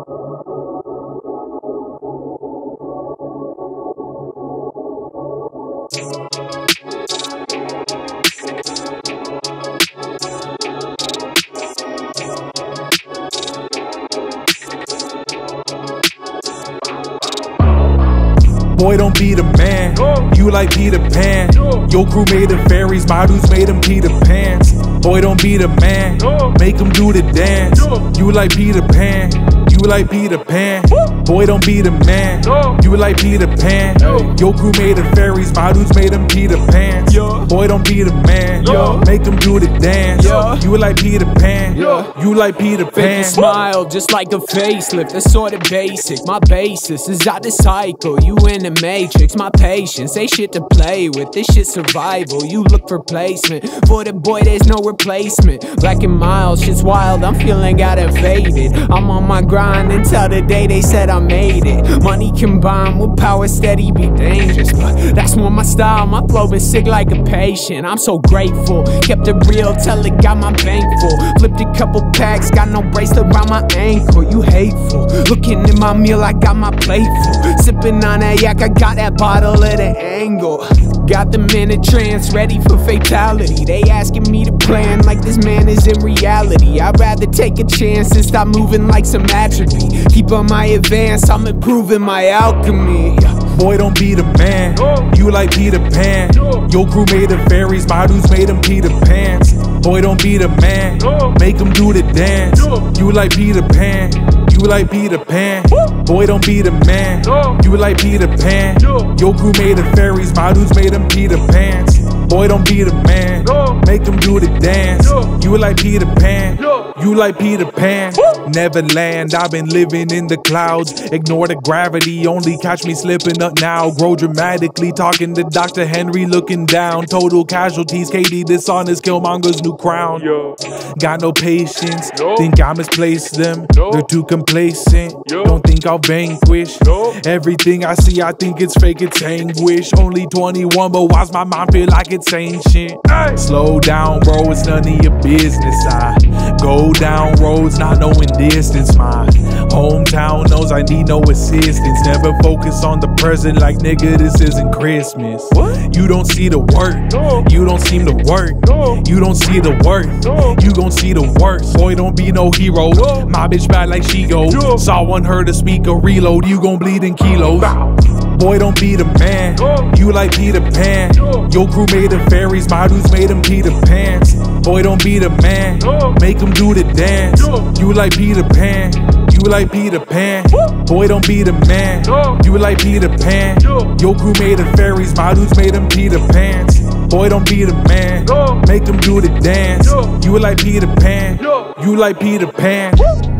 Boy, don't be the man, you like Peter Pan. Your crew made him fairies, my dudes made him Peter Pans. Boy, don't be the man, make him do the dance. You like Peter Pan, you like Peter Pan. Boy, don't be the man, you like Peter Pan. Your crew made him fairies, my dudes made him Peter Pans. Boy, don't be the man, make him do the dance. You like Peter Pan, you like Peter Pan. Fake a smile just like a facelift, that's sorta basic. My basis is out the cycle, you in the matrix. My patience, ain't shit to play with, this shit survival. You look for placement, for the boy there's no replacement. Black and mild, shit's wild, I'm feeling gotta faded. I'm on my grind until the day they said I made it. Money combined with power steady be dangerous, but that's more my style. My flow been sick like a patient. I'm so grateful, kept it real till it got my bank full. Flipped a couple packs, got no bracelet around my ankle. You hateful, looking at my meal, I got my plate full. Sipping on that yak, I got that bottle at an angle. Got them in a trance, ready for fatality. They asking me to plan like this man is in reality. I'd rather take a chance and stop moving like some atrophy. Keep on my advance, I'm improving my alchemy. Boy, don't be the man, you like Peter Pan. Your crew made him fairies, my dudes made him Peter Pans. Boy, don't be the man, make him do the dance. You like Peter Pan, you like Peter Pan. Boy, don't be the man, you like Peter Pan. Your crew made him fairies, my dudes made him Peter Pans. Boy, don't be the man, make him do the dance. You like Peter Pan, you like Peter Pan. Neverland, I've been living in the clouds. Ignore the gravity, only catch me slipping up now. Grow dramatically, talking to Dr. Henry, looking down. Total casualties, KD dishonest, Killmonger's new crown. Got no patience, think I misplaced them. They're too complacent, don't think I'll vanquish. Everything I see, I think it's fake, it's anguish. Only 21, but why's my mind feel like it's ancient? Slow down, bro, it's none of your business. I go down roads not knowing distance. My hometown knows I need no assistance. Never focus on the present like nigga, this isn't Christmas. You don't see the work, you don't seem to work. You don't see the worth, you gon' see the worst. Boy, don't be no hero, my bitch bad like she go. Saw one heard a speaker reload, you gon' bleed in kilos. Boy, don't be the man, you like Peter Pan. Your crew made him fairies, my dudes made him Peter Pans. Boy, don't be the man, make him do the dance. You like Peter Pan, you like Peter Pan. Boy, don't be the man, you like Peter Pan. Your crew made him fairies, my dudes made him Peter Pans. Boy, don't be the man, make him do the dance. You like Peter Pan, you like Peter Pan.